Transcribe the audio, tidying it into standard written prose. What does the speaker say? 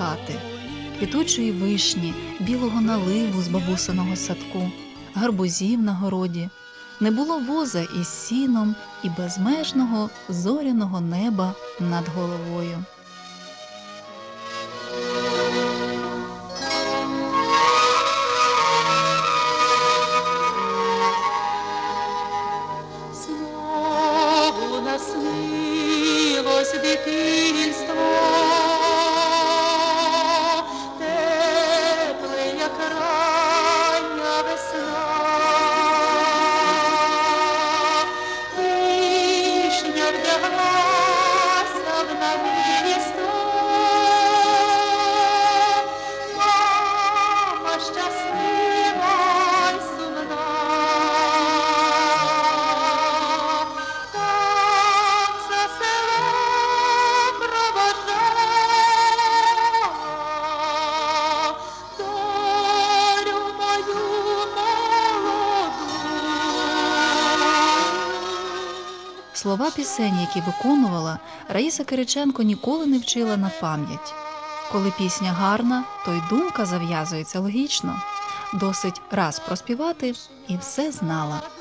хати, квітучої вишні, білого наливу з бабусиного садку, гарбузів на городі. Не було воза із сіном і безмежного зоряного неба над головою. Знову наснилось дитинство, тепле, як рання весна. Вишня вдяглася в намисто, мама щаслива й сумна. Так за селом проводжала долю мою молоду. Слова пісень, які виконувала, Раїса Кириченко ніколи не вчила на пам'ять. Коли пісня гарна, то й думка зав'язується логічно. Досить раз проспівати – і все знала.